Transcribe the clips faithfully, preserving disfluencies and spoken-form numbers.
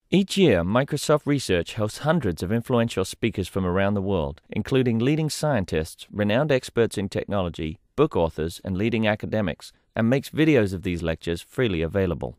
Each year, Microsoft Research hosts hundreds of influential speakers from around the world, including leading scientists, renowned experts in technology, book authors, and leading academics, and makes videos of these lectures freely available.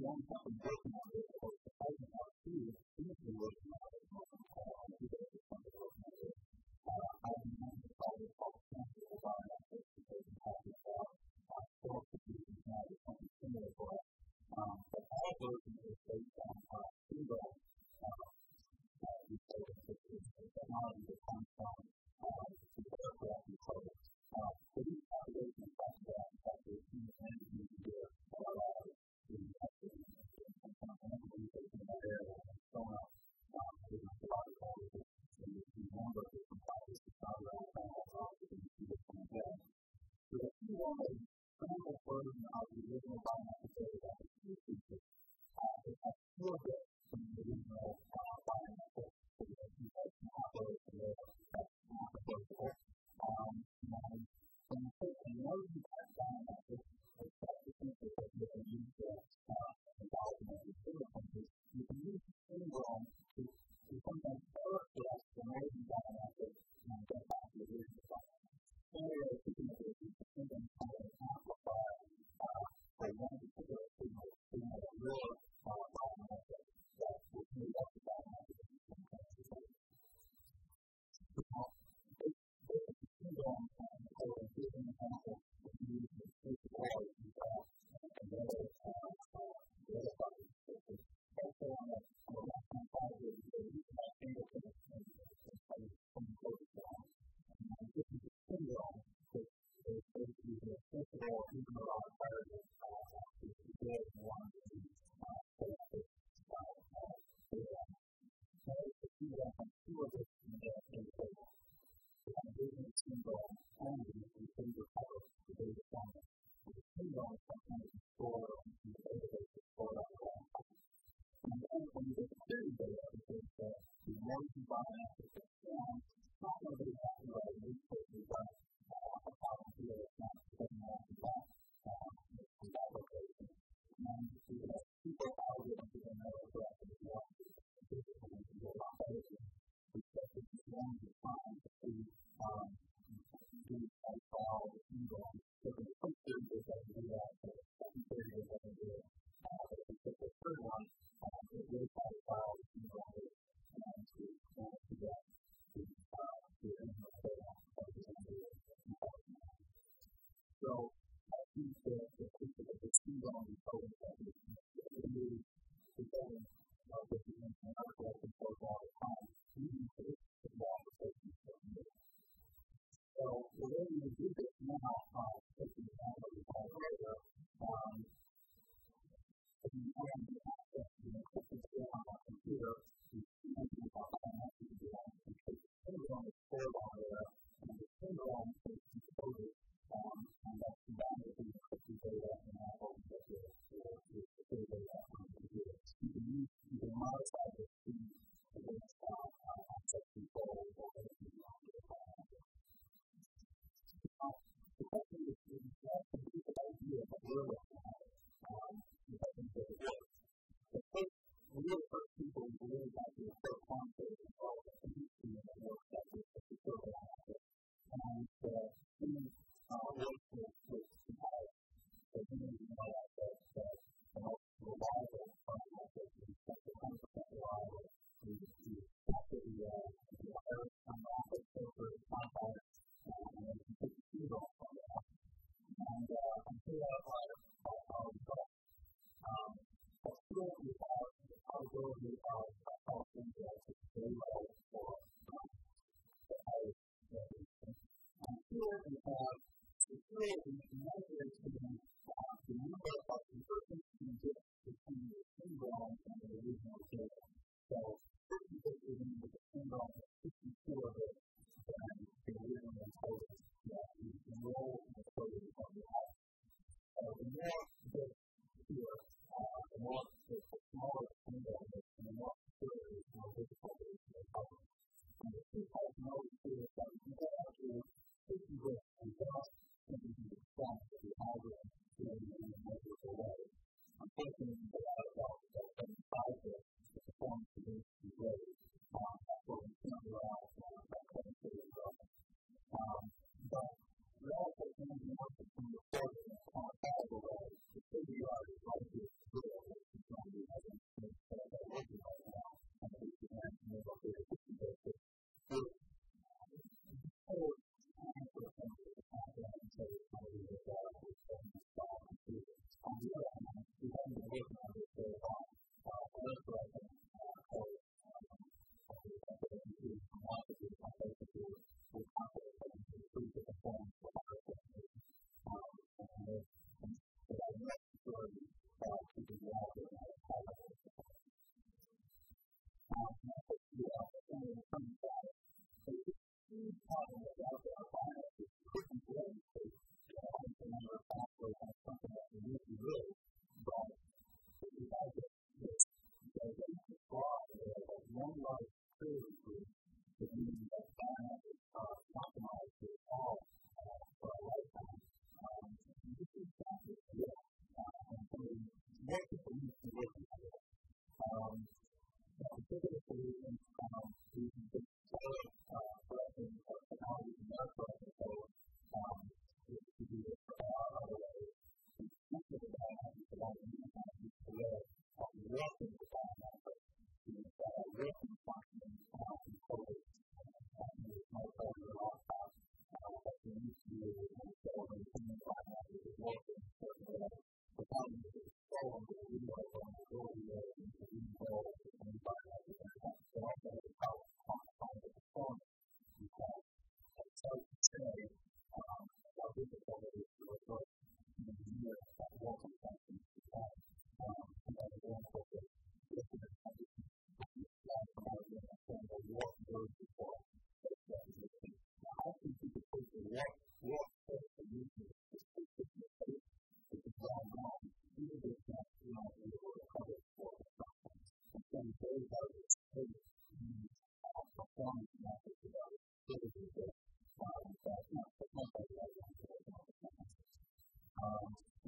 one company working on this, or the president of two, usually working on it, and two days of something working on it. I've been mentioning the project called Cancer for Biometrics because we have this source of using now is something similar for us. Um, but our version is based on uh, single uh, uh, research, which is the technology that comes from uh, the aircraft control. Uh, so these applications talk about the fact that human energy here allow the actually some kind of energy research in that area and so on. Um, there's a lot of colleges and there's a number of different projects that are around that are in the different areas. So if you want a sample version of the original biometric data that was used in this, uh, it's a little bit from the original uh, biometric data that you guys can upload to the that's not applicable. Um, and when you take a notion of biometric, it's that's the thing that you can use the uh, biometric fingerprints. You can use the syndrome to, to sometimes characterize the notion biometric and get back to the original biometric. Anyway, you can use the syndrome kind of amplify uh, for one particular signal, signal a real uh, biometric that will move up the biometric in some kinds of ways. Now, this syndrome and so here's an example of the use of basic orders and that and the other uh, the other projects. Also on the on the left-hand side here, you can use that fingerprint and something close to that. And this is a syndrome that is basically the principle of using a lot of parameters to build one of these basic data. So if you want to do this in the table, you have a business syndrome only in finger power to data format. So the syndrome is something that you store in the database to store that around. And then when you get the query data, because the emoji biometric is formed, it's not going to be exactly right. In this case, we've got a problem here that's not getting off the back in that location. And we have people algorithms that know correctly as well. This is going to be a lot better. We expect this is one defined to um, do a file with syndrome. So the first theory is that we do that, the second theory is that we do it. Uh, but if we take the third one, um, it really tries to file with syndrome and to uh, to get to uh, to the input data that we're going to do it. So I think the the principle of the syndrome is always that we use to get uh, with the internet article controls all the time, even if it's the law of safety. So the way we do this now, uh, taking the time that we call later, um, if you want to access the encrypted data on our computer, you can do that biometric data, and take the syndrome is stored on there, and the syndrome is encoded, um, and that's combined with the encrypted data, and that will get the secure data on the computer. You can use, you can modify the speed against uh, access control or anything you want to do biometric. Now, the question is, is that a good idea that we're looking at? Um, if I think that it works. The first, we were the first people who believed that the first concept of all the industry that works that was the secure biometric. And uh, we uh, worked with, with compilers. So we need to know that the, the, the most reliable biometric is one hundred percent reliable. We we capture the errors come off of filter contact, and then we take the syndrome from that. And uh, until our our our results, um, but still we have the probability of false index is very low for um, the highest variation. And here we have security measured in uh, the number of conversions you get between the syndrome and the original data. So fifty-six is in the syndrome, fifty-two of it than the original encoded that we enroll in the coding of the house. So the more bits here, uh, the more the smaller the syndrome is, and the more secure it is, the more difficult it is to recover. And the two types of notice here is that we can get up to fifty bits and just simply be extract of the algorithm in a measurable way. Unfortunately, we got about seventy-five bits. The performance of this is great. Um, that's what we can realize uh, that cutting through the development. Um, but we also can be more from the source on a causal way. The K D R is right here, zero.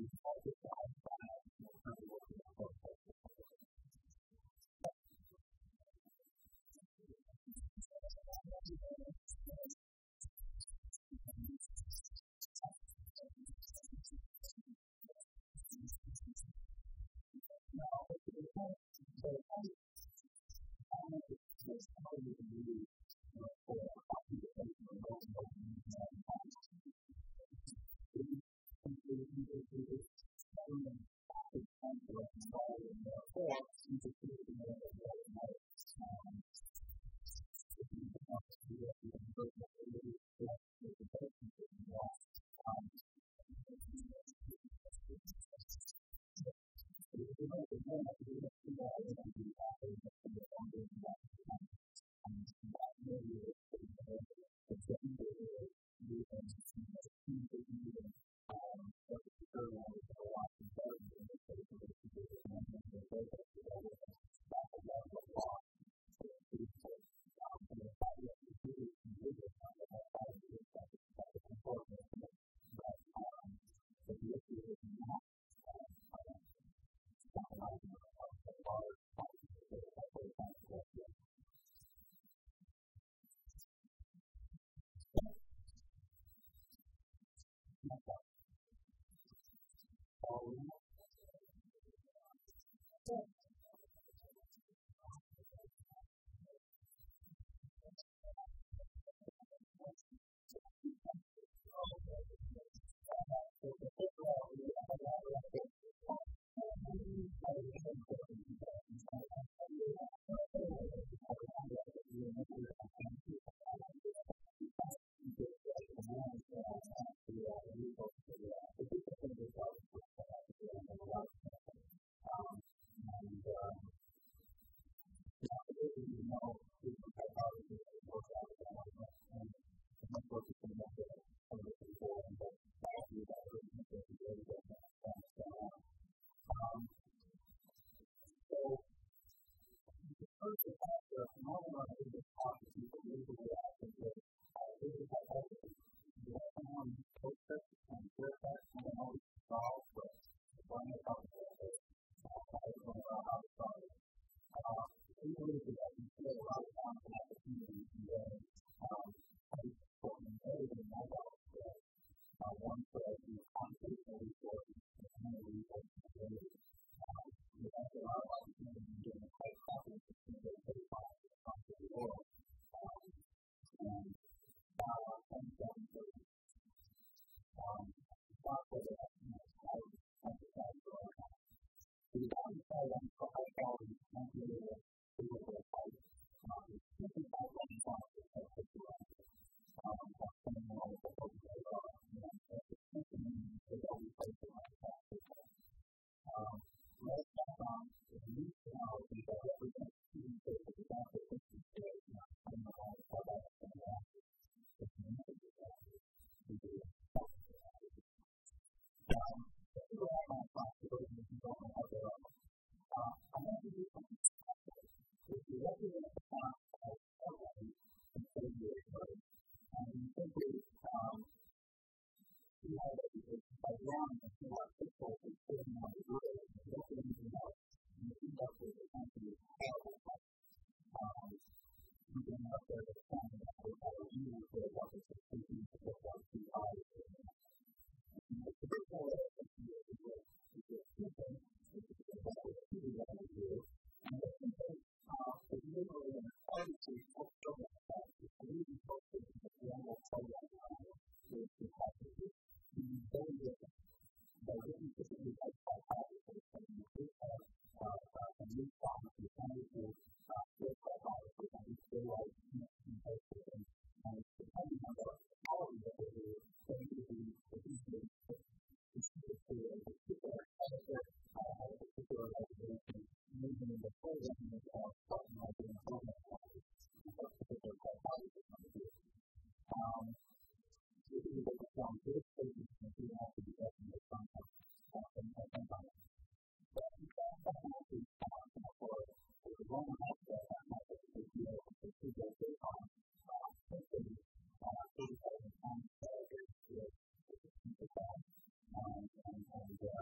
And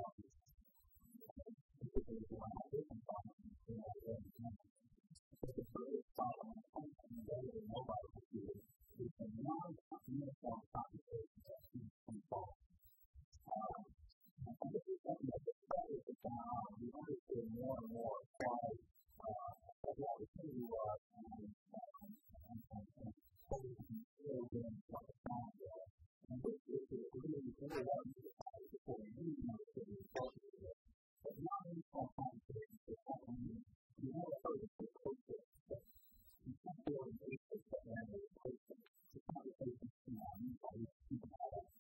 is around different functions in our brain. But the biggest problem when it comes to embedded and mobile computers is the non-uniform computation that seems to involve. Um, and this is something that the studies have gone on. We've understood more and more why uh, what the opportunity was and, um, and, and, and what we can build in what the challenge was. And this is really, really what we decided before we really understood the importance of it. But non-uniform computation is something we you never heard of this process. You can't build an basic that manual process. The computation is not usually people have a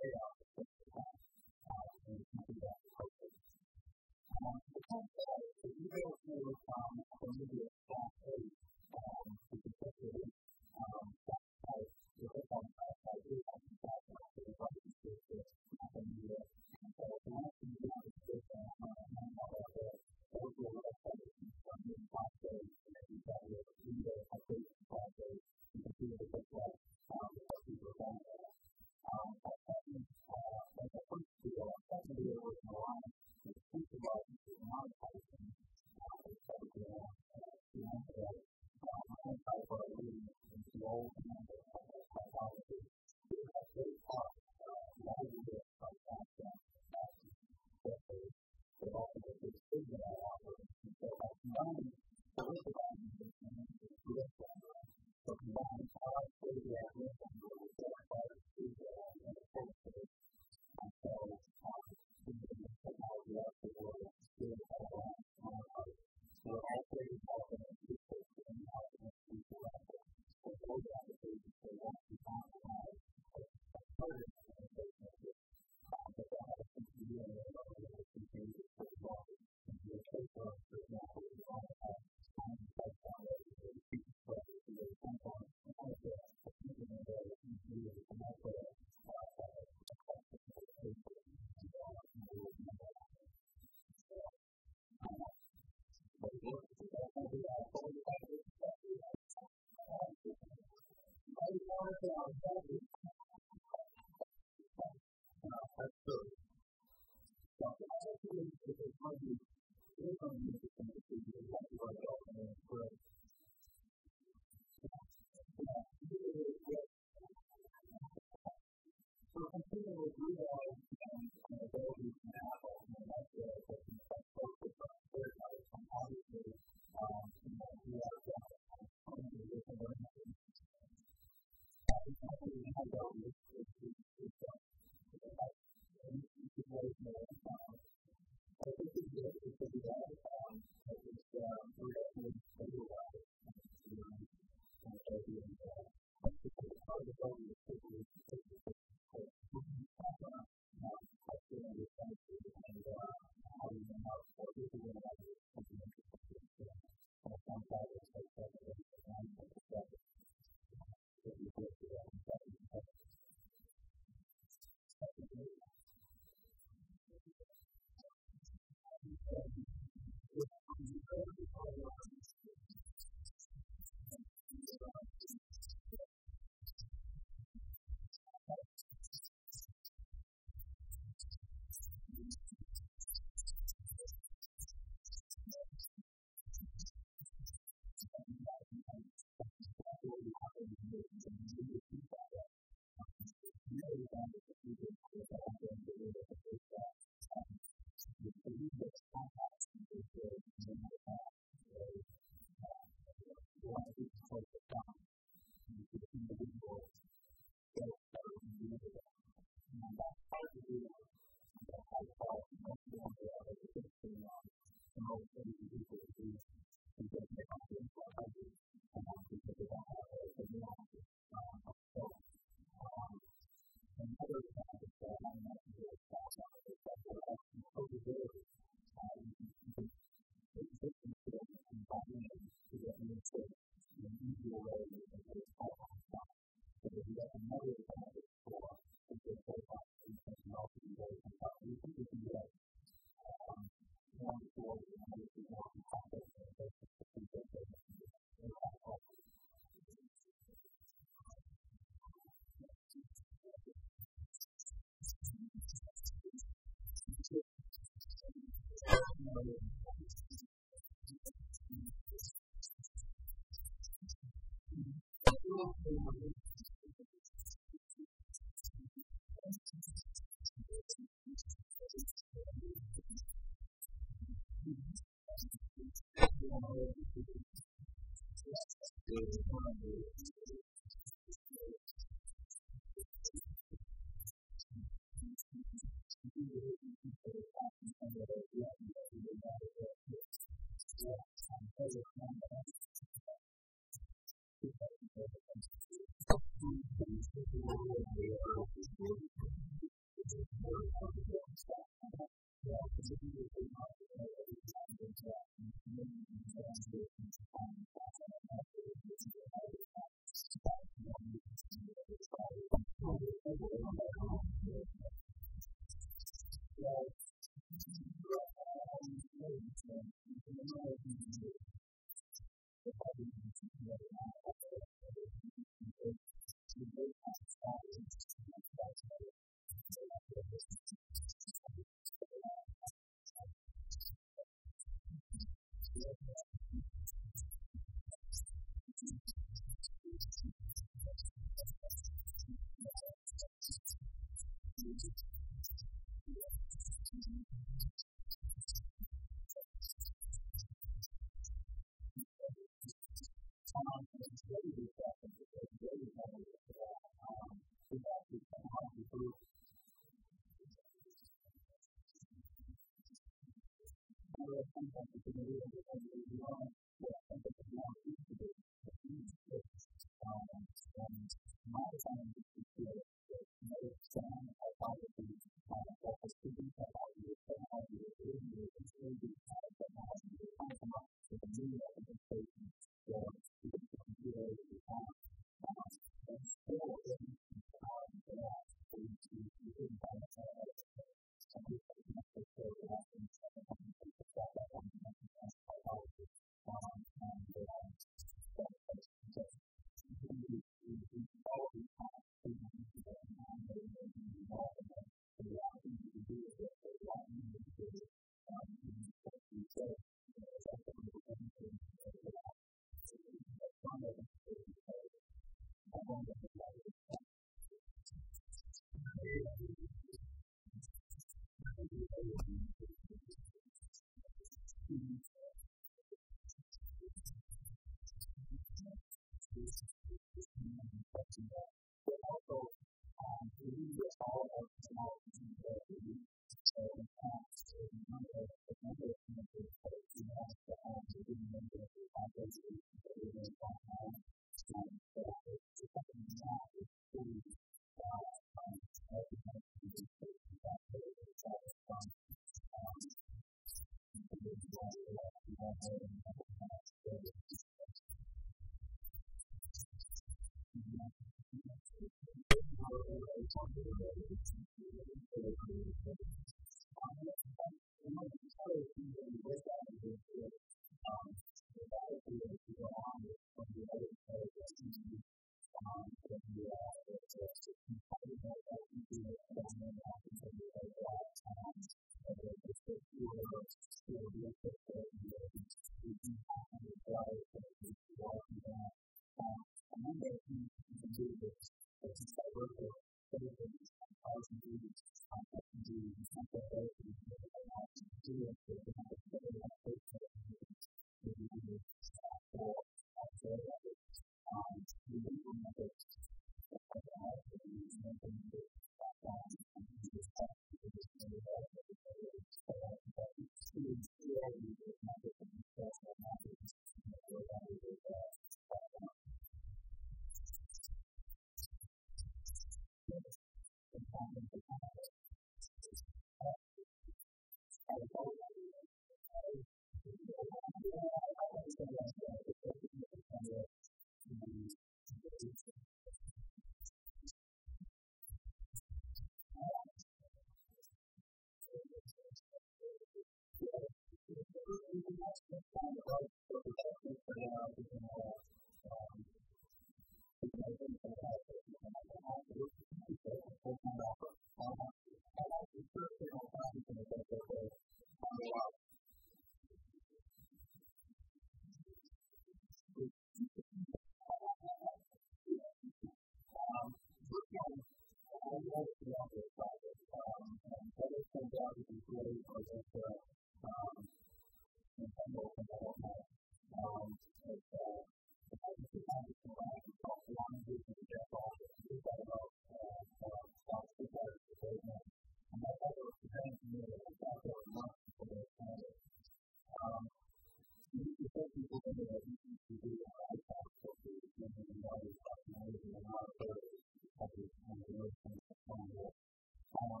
all the other projects. Um, and what it turns out to be great was that the um, Nintendo development um, is uh, the two hundred combined across the language and the dev office. We've got about uh, about two thousand development. And that other event nearly a couple of months for those candidates. Um, you said people in there to do a high tax for the and other stuff, and maybe a lot of other of the information that's on there. Um,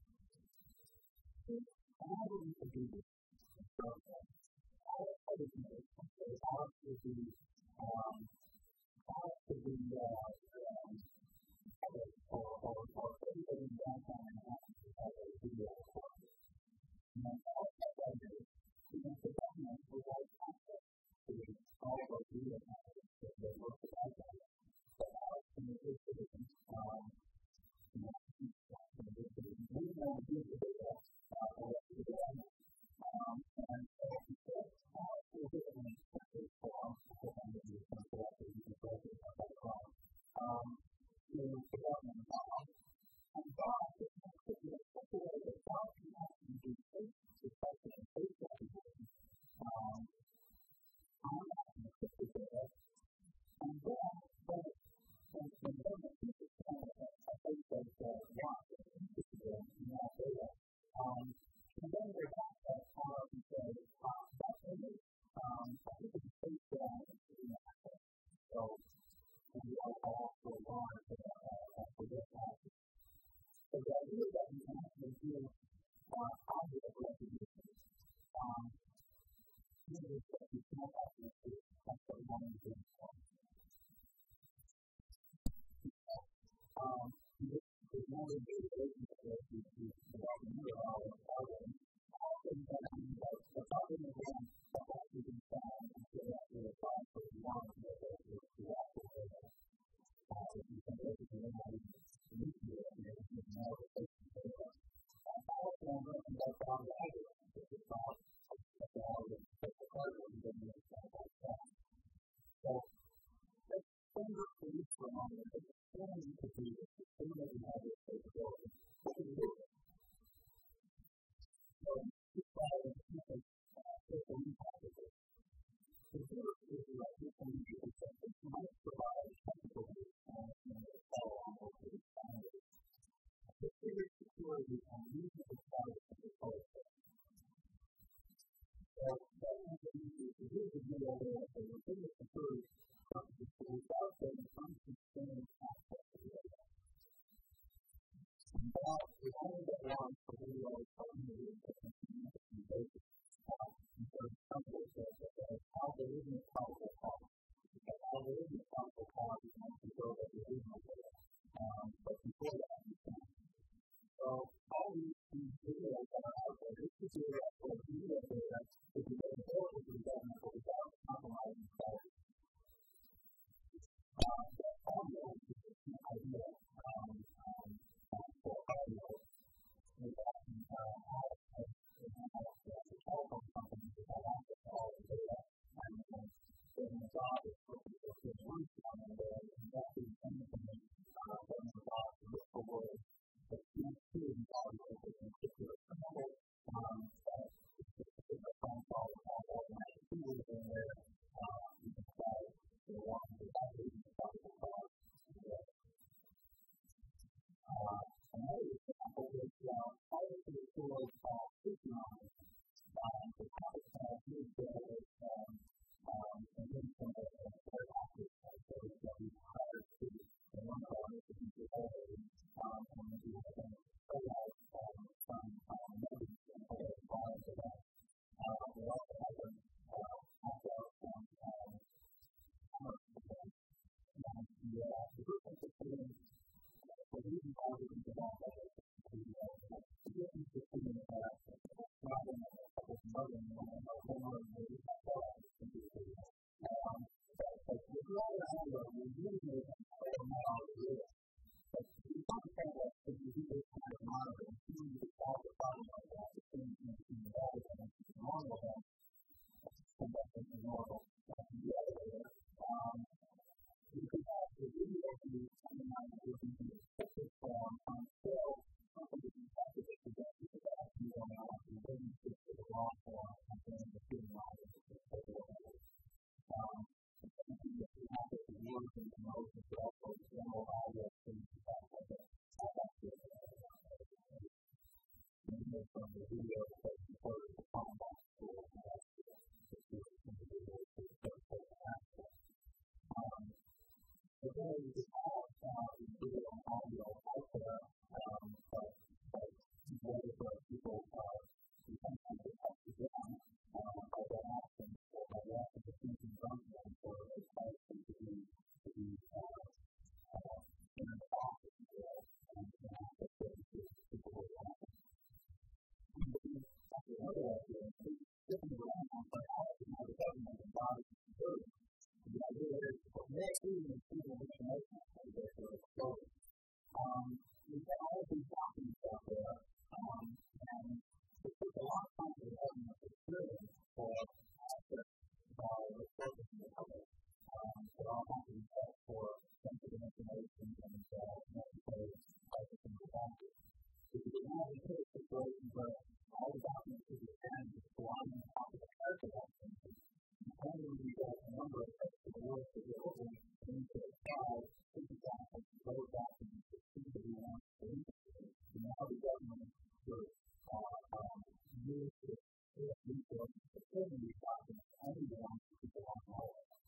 how do we do this? So, how do we do this? How should we, um, how should we, uh, um, or, or, or everybody in downtown Manhattan to have a video recording. And then all that does is, because the government provides access to all of our video cameras that they work with iPad, but ours can be citizens, um, you know, we want to use the data, uh, or the government, um, and so instead, uh, we're doing an expensive form, because I'm going to use some correctly, you can correct it if I'm wrong, um, to the government, um, and God, it's not to be a way that God can actually do face to face and face recognition, um, I'm not going to put this there, and then, but, when the government teaches them a face that, uh, wants to interest them in that data, um, and then they're back that far and say, ah, that's it, um, I think it's face down in that way. So, we are all for one for that, uh, for this passage. So the idea that we can actually do uh, positive recognition, um, is that we can't actually do that's what we want to do. Um, there's no way to do it because we don't know all of it. Often, the problem is when the whole thing is found and so that we apply for the one that is the actual data. Uh, if you can basically know how to use it, and then you can know the patient data. And also, I'm going to go down the other one, which is about the hardware, the hardware is going to be like that. So, let's think of the use for a moment. It's going to be the thing that we have this capability. What do we do? So, this slide is just a simple impact of this. The first is like this one is that it might provide technical and follow on over the standards. The bigger security and reasonable quality of the code. So, that means that you can do the video there, so the bigger security purposes without getting unconstrained access to the data. Now, we only get one for video automotive that can be basic. And so, somebody says that the algorithm is powerful power. The algorithm is powerful power is going to go over the original data. Um, but before that, you can. So, all these videos that are out there, this is your actual video data that you get available to the government without compromising quality. Uh, the audio is the key idea um, um, for audio. We've often uh, had the telephone companies that have access to all the data, and then the job is for people to run on the data and not do anything uh, but the job to look for ways that can't do the audio with a particular symbol, um, that is a phone call with all automatic tools in there, uh, you can try the one without even the possible call. Uh, another example is uh, how to record uh, synchronized um, the topic that is there is um, um, and then some of the third actors so that we hire to the one call to be recorded um, and we have them fill out um, some um, notice and put it prior to that. Uh, we also have them uh, act out some um, commerce events. And the, uh, the group of the so these are all the development of the difference between the problem and the problem and the homework and the um, but if you all have a review of the model data, but you don't have that if you do this kind of monitoring, you need to solve the problem like that, the things in the data and the normal events, and that's the normal, that's the other way. Um, you can have the video view coming out of the picture form on version of motion, but also general audio things about what the from the video that supported the combat school and that's the individual to the access. Um, the way we all found video and audio out there, um, but, but way for people uh, to sometimes get up to them uh, by that action or by the action of thinking from them or as part of them to be, to be uh, uh, in the office and and access to people who are another idea is looking around for how the government and bodies can do it. The idea is what makes even people information as they sort of story. Um, we've got all of these documents out there, um, and it takes a lot of time for the government to experience for access by resources in the public. Um, so all documents are for sensitive information and uh, necessary privacy and privacy. If you have a situation where all the documents to be sent is belonging to the character documents, only when you get a number of tests of the work that you're opening into the file, this is documents, those documents that seem to be on the internet. So now the government should uh, um, use this resource to fill these documents only the ones that belong to all of them.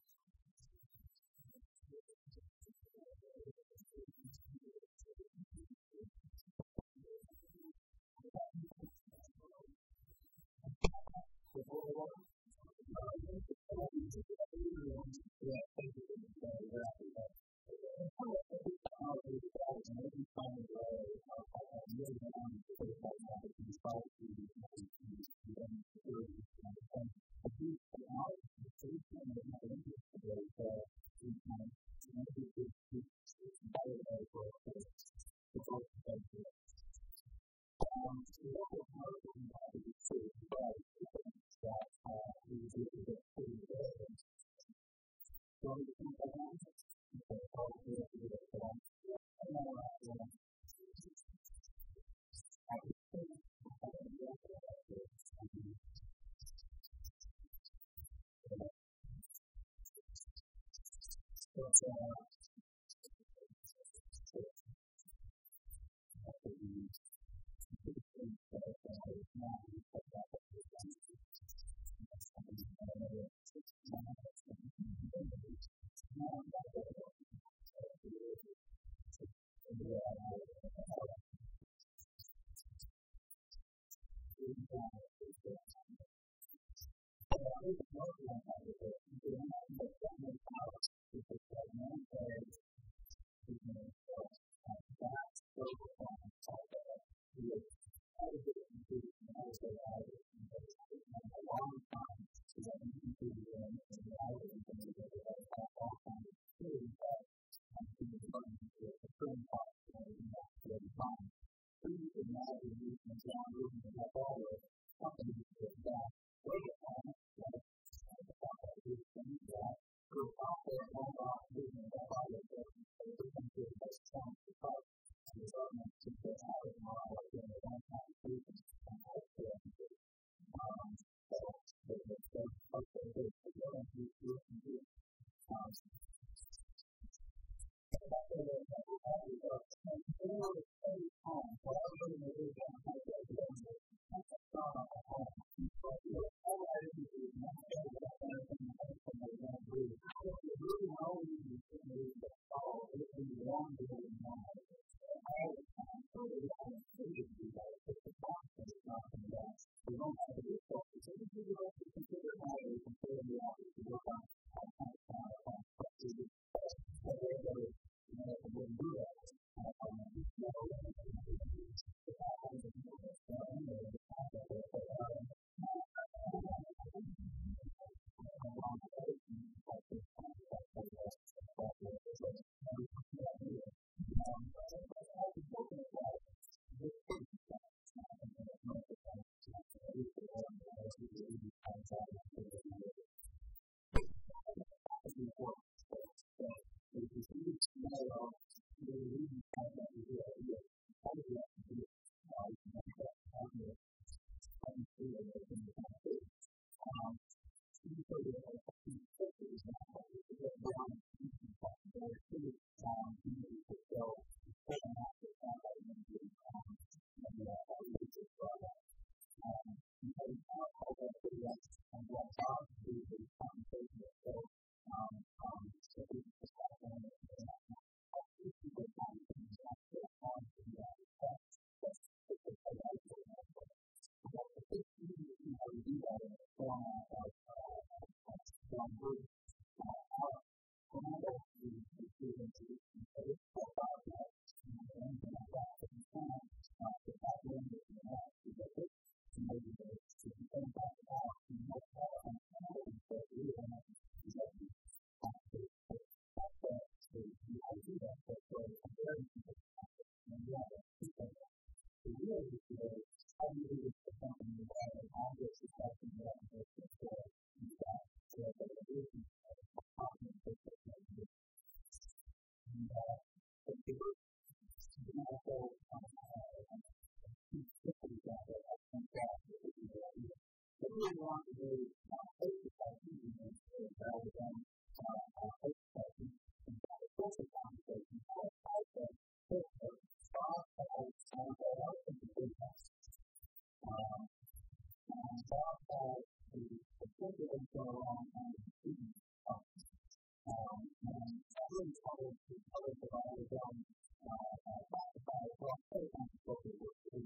one of one group when I go to the students who say about that and then I got to the time the background is not to get it to maybe to think about how to make that and how to get it and that so the idea that we're comparing to the and the other people the real issue is how do you get the company that and how this is happening that and before you got to the ability of the company to take that and uh the people you know so quickly that I think that what we want to do is face-to-face meetings rather than face-to-face and social conversations also also start as some of our open business and start as the particular go along and the student and really follow the colors of all the done talk about what they want to go to work doing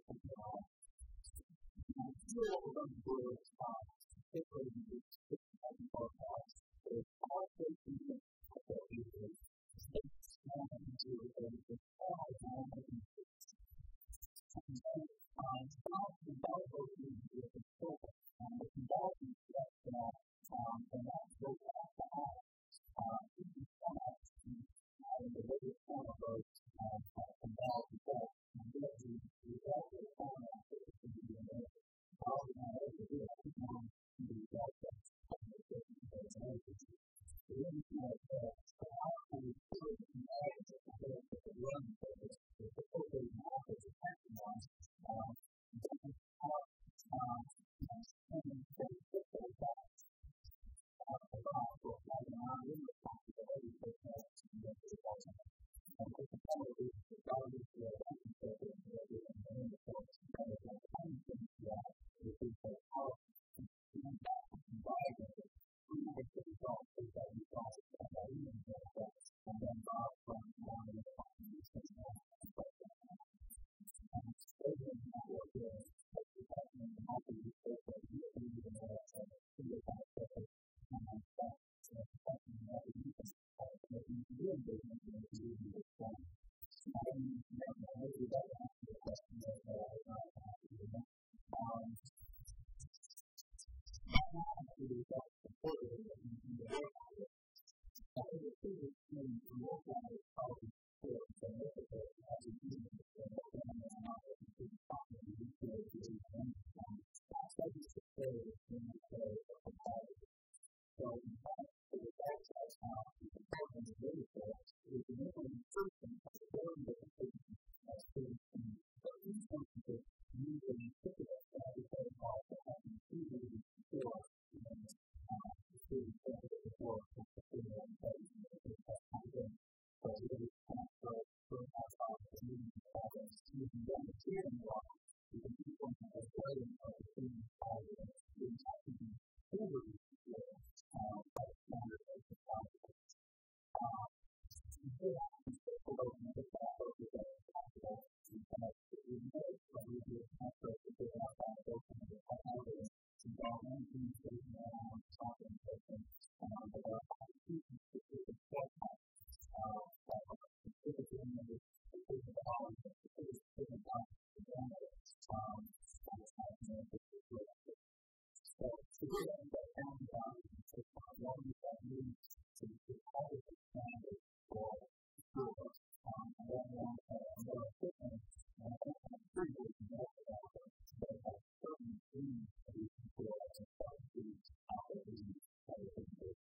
and here what we're going to do is particularly in these six-second podcasts is all facing the uses states and into the all and making states. And then now the developers need to be able to focus on the development that um and that's what we have to have. Uh this is one of the biggest one of those uh development that and really the development format that is going to be in there. How we have to do that is now to be developed and make it the really like that. So how can we do it in order to prepare for the learning purpose to prepare the office of maximize um different parts um and then put those back about what having our own responsibility for that and get to the bottom. And with the quality, the quality of the learning purpose and the learning purpose rather than anything that is the power and feedback and providing we have to resolve is that we solve and that we can get that and then bob from one of the companies and then and staying in that work is that we have to make the multi-use that we can even know that and figure out that and that's something that we can start making real business and it's really good fun. So I mean, maybe that will answer the question that I was not asking you. Um, actually, that's supported in the work of it. I think the previous thing to work on is probably for the necessary as a human and what we have in our life is possibly to do it to understand. That is the story in the story of the body. So, in fact, for the access now, the component of really for is the implementation of the story of the patient as students can but these instances usually typical that we say about the having two days before and the students that are before the student and the student that comes in. So, it is transfer from outside of the meeting programs using them to see them walk to the people that are writing of the student programs. Students have to be overly secure by the standard of the programs. Before I can say below and the background of the possible and that we know that we do a transfer to the outside of the technology involved in communication and talking person and there are institutions specific forecasts that are specifically in the specific knowledge of the specific knowledge of the candidates that is happening in the situation. So, to do that, that sounds about it. So, what does that mean to the public standard for schools? And then one more equipment, and I think I'm pretty good to know about it, but that's certainly things that we can do as a part of the operating that we can do.